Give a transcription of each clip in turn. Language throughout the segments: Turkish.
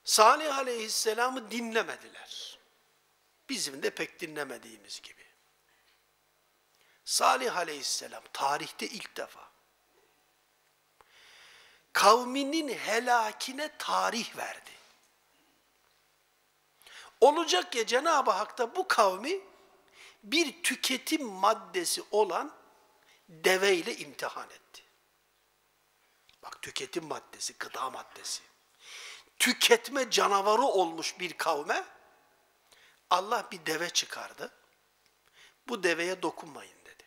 Salih Aleyhisselam'ı dinlemediler. Bizim de pek dinlemediğimiz gibi. Salih Aleyhisselam tarihte ilk defa kavminin helakine tarih verdi. Olacak ya Cenab-ı Hak da bu kavmi bir tüketim maddesi olan deveyle imtihan etti. Bak, tüketim maddesi, gıda maddesi. Tüketme canavarı olmuş bir kavme Allah bir deve çıkardı. Bu deveye dokunmayın dedi.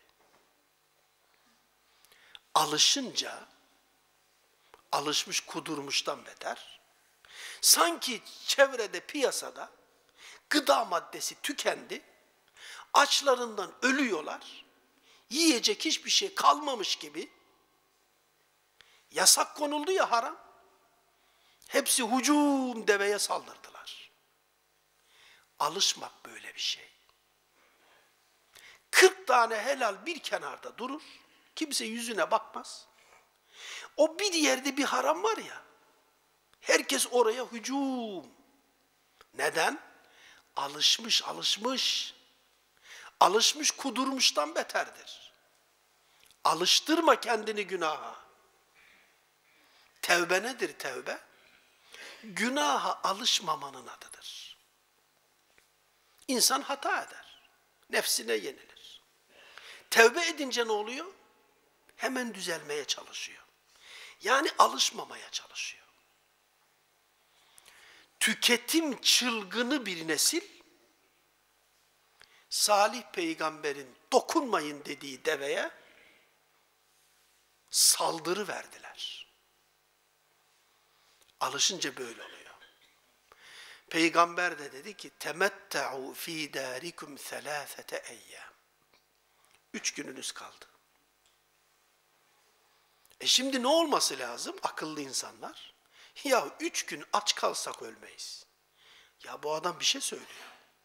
Alışınca, alışmış kudurmuştan beter, sanki çevrede, piyasada gıda maddesi tükendi, açlarından ölüyorlar, yiyecek hiçbir şey kalmamış gibi, yasak konuldu ya, haram, hepsi hücum deveye saldırdılar. Alışmak böyle bir şey. 40 tane helal bir kenarda durur, kimse yüzüne bakmaz. O bir yerde bir haram var ya, herkes oraya hücum. Neden? Alışmış, alışmış. Alışmış kudurmuştan beterdir. Alıştırma kendini günaha. Tevbe nedir tevbe? Günaha alışmamanın adıdır. İnsan hata eder. Nefsine yenilir. Tevbe edince ne oluyor? Hemen düzelmeye çalışıyor. Yani alışmamaya çalışıyor. Tüketim çılgını bir nesil, Salih peygamberin dokunmayın dediği deveye saldırı verdiler. Alışınca böyle oluyor. Peygamber de dedi ki, temetta'u fi darikum 3 eyyam. 3 gününüz kaldı. Şimdi ne olması lazım akıllı insanlar? Ya 3 gün aç kalsak ölmeyiz. Ya bu adam bir şey söylüyor.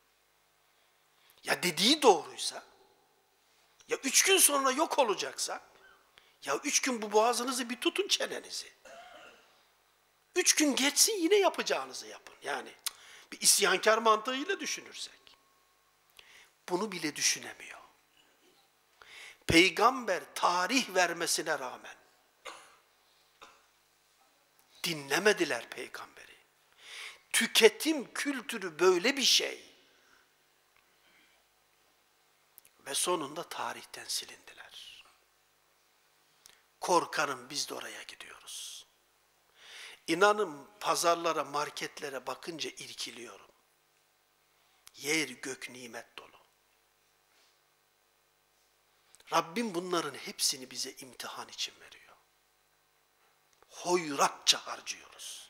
Ya dediği doğruysa, ya 3 gün sonra yok olacaksa, ya 3 gün bu boğazınızı bir tutun, çenenizi. 3 gün geçsin yine yapacağınızı yapın. Yani bir isyankar mantığıyla düşünürsek. Bunu bile düşünemiyor. Peygamber tarih vermesine rağmen dinlemediler peygamberi. Tüketim kültürü böyle bir şey. Ve sonunda tarihten silindiler. Korkarım biz de oraya gidiyoruz. İnanın pazarlara, marketlere bakınca irkiliyorum. Yer gök nimet dolu. Rabbim bunların hepsini bize imtihan için veriyor. Hoyratça harcıyoruz.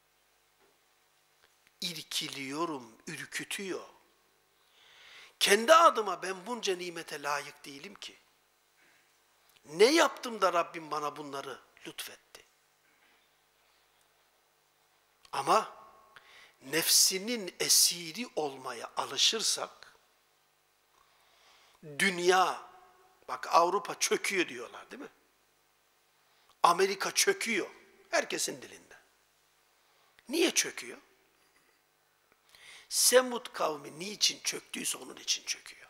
İrkiliyorum, ürkütüyor. Kendi adıma ben bunca nimete layık değilim ki. Ne yaptım da Rabbim bana bunları lütfetti? Ama nefsinin esiri olmaya alışırsak, dünya, bak Avrupa çöküyor diyorlar değil mi? Amerika çöküyor. Herkesin dilinde. Niye çöküyor? Semud kavmi niçin çöktüyse onun için çöküyor.